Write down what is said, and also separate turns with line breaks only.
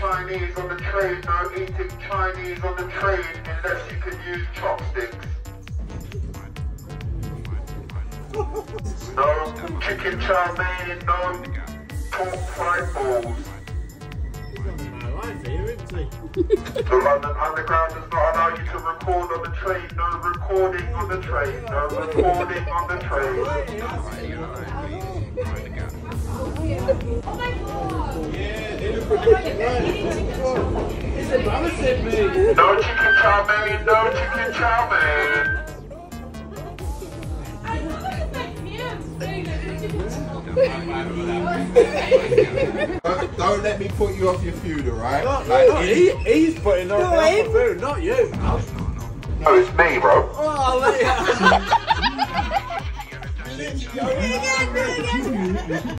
Chinese on the train, no eating Chinese on the train unless you can use chopsticks. No chicken chow mein, no pork fried balls. The London Underground does not allow you to record on the train. No recording on the train. No recording on the train. No chicken chow mein. No chicken chow mein.
Don't let me put you off your food, alright?
He's putting on my food, not you.
No, it's me, bro.
Oh, let